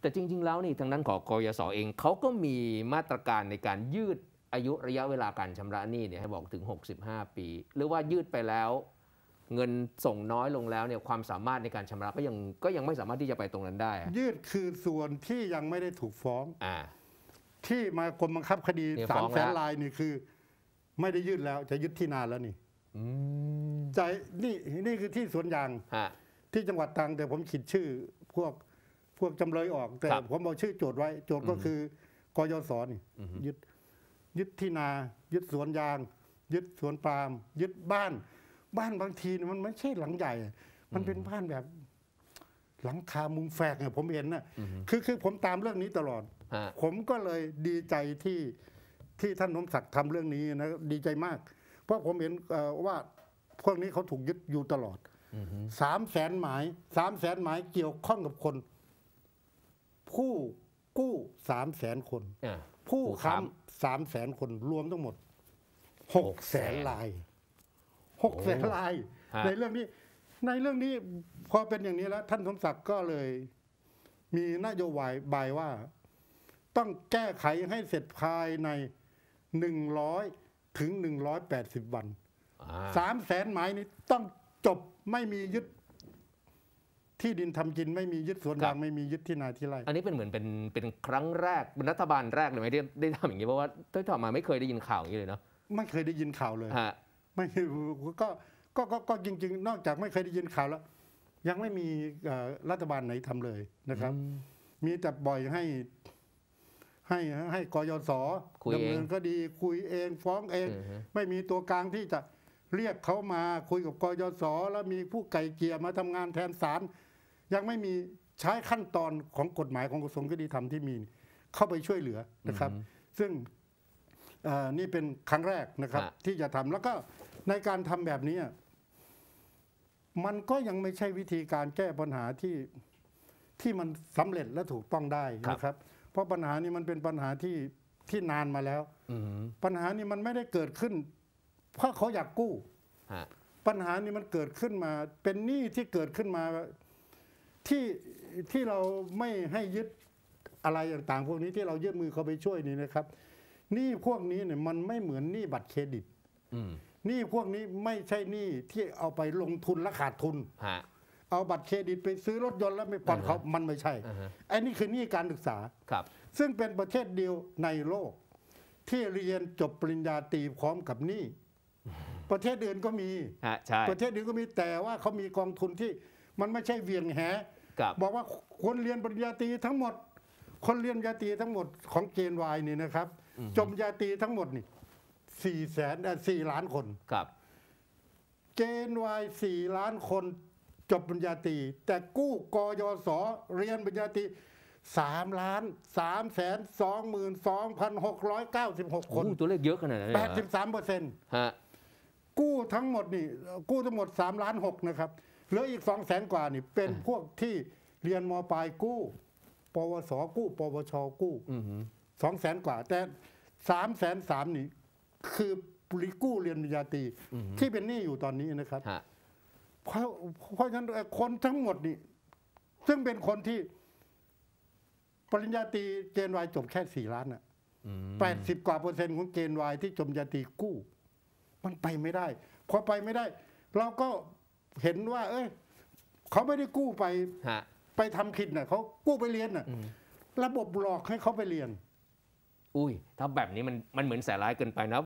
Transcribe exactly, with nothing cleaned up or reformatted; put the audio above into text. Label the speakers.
Speaker 1: แต่จริงๆแล้วนี่ทางด้านของกยศเองเขาก็มีมาตรการในการยืดอายุระยะเวลาการชำระหนี้เนี่ยให้บอกถึงหกสิบห้าปีหรือว่ายืดไปแล้วเงินส่งน้อยลงแล้วเนี่ยความสามารถในการชำระก็ยังก็ยังไม่สามารถที่จะไปตรงนั้นได้
Speaker 2: ยืดคือส่วนที่ยังไม่ได้ถูกฟ้อง
Speaker 1: อ่า
Speaker 2: ที่มากรมบังคับคดีสามแสนรายนี่คือไม่ได้ยืดแล้วจะยึดที่นาแล้วนี่ใจนี่นี่คือที่สวนยางที่จังหวัดตรังแต่ผมขีดชื่อพวกพวกจำเลยออกแต่ผมเอาชื่อโจทย์ไว้โจทย์ก็คือกยศนี่ยึดยึดที่นายึดสวนยางยึดสวนปาล์มยึดบ้านบ้านบางทีมันไม่ใช่หลังใหญ่มันเป็นบ้านแบบหลังคามุงแฝกเนี่ยผมเห็นนะคือคือผมตามเรื่องนี้ตลอดผมก็เลยดีใจที่ที่ท่านนมศักดิ์ทำเรื่องนี้นะดีใจมากเพราะผมเห็นว่าพวกนี้เขาถูกยึดอยู่ตลอดสามแสนหมายสามแสนหมายเกี่ยวข้องกับคนผู้กู้สามแสนคนผู้ค้ำสามแสนคนรวมทั้งหมดหกแสนรายหกแสนรายในเรื่องนี้ในเรื่องนี้พอเป็นอย่างนี้แล้วท่านสมศักดิ์ก็เลยมีนโยบายบายว่าต้องแก้ไขให้เสร็จภายในหนึ่งร้อยถึงหนึ่งร้อยแปดสิบวันสามแสนหมายนี้ต้องจบไม่มียึดที่ดินทำกินไม่มียึดสวนยางไม่มียึดที่นาที่ไร่
Speaker 1: อันนี้เป็นเหมือนเป็นเป็นครั้งแรกเป็นรัฐบาลแรกเลยไหมที่ได้ทำอย่างนี้เพราะว่าที่ผ่านมาไม่เคยได้ยินข่าวอย่างนี้เลยเนาะ
Speaker 2: ไม่เคยได้ยินข่าวเลยไม่ก็ก็ก็จริงๆนอกจากไม่เคยได้ยินข่าวแล้วยังไม่มีรัฐบาลไหนทำเลยนะครับมีแต่บ่อยให้ให้ให้กยศดำเนินคดีคุยเองฟ้องเองไม่มีตัวกลางที่จะเรียกเขามาคุยกับกยศแล้วมีผู้ไก่เกลี่ยมาทำงานแทนศาลยังไม่มีใช้ขั้นตอนของกฎหมายของกระทรวงยุติธรรมที่มีเข้าไปช่วยเหลือนะครับซึ่งนี่เป็นครั้งแรกนะครับที่จะทำแล้วก็ในการทำแบบนี้มันก็ยังไม่ใช่วิธีการแก้ปัญหาที่ที่มันสำเร็จและถูกต้องได้นะครับเพราะปัญหานี้มันเป็นปัญหาที่ที่นานมาแล้วปัญหานี้มันไม่ได้เกิดขึ้นเพราะเขาอยากกู้ปัญหานี้มันเกิดขึ้นมาเป็นหนี้ที่เกิดขึ้นมาที่ที่เราไม่ให้ยึดอะไรต่างๆพวกนี้ที่เรายื่นมือเขาไปช่วยนี่นะครับหนี้พวกนี้เนี่ยมันไม่เหมือนหนี้บัตรเครดิตหนี้พวกนี้ไม่ใช่หนี้ที่เอาไปลงทุนและขาดทุนเอาบัตรเครดิตไปซื้อรถยนต์แล้วไม่ผ่อนเขามันไม่ใช่ไอ้นี่คือหนี้การศึกษาซึ่งเป็นประเทศเดียวในโลกที่เรียนจบปริญญาตรีพร้อมกับหนี้ประเทศอื่นก็มีประเทศอื่นก็มีแต่ว่าเขามีกองทุนที่มันไม่ใช่เวียงแหบอกว่าคนเรียนปริญญาตรีทั้งหมดคนเรียนปริญญาตรีทั้งหมดของเกณฑ์วายนี่นะครับจบปริญญาตรีทั้งหมดนี่สี่แสนสี่ล้านคนเกณฑ์วายสี่ล้านคนจบปริญญาตรีแต่กู้กยศเรียนปริญญาตรีสามล้านสามแสนสองหมื่นสองพันหกร้อยเก้าสิบหกคน
Speaker 1: ตัวเลขเยอะขนาดนั้น
Speaker 2: แปดสิบสามเปอร์เซ็นต์กู้ทั้งหมดนี่กู้ทั้งหมดสามล้านหกนะครับเหลืออีกสองแสนกว่านี่เป็นพวกที่เรียนม.ปลายกู้ปวสกู้ปวชกู้สองแสนกว่าแต่สามแสนสามนี่คือปริกู้เรียนปริญญาตรีที่เป็นหนี้อยู่ตอนนี้นะครับเพราะเพราะฉะนั้นคนทั้งหมดนี่ซึ่งเป็นคนที่ปริญญาตรีเกณฑ์วายจบแค่สี่ล้านอ่ะแปดสิบกว่าเปอร์เซ็นต์ของเกณฑ์วายที่จบปริญญาตรีกู้มันไปไม่ได้พอไปไม่ได้เราก็เห็นว่าเอ้ยเขาไม่ได้กู้ไปไปทำผิดน่ะเขากู้ไปเรียนน่ะระบบหลอกให้เขาไปเรียน
Speaker 1: อุ้ยถ้าแบบนี้มันมันเหมือนแสร้ายเกินไปนะ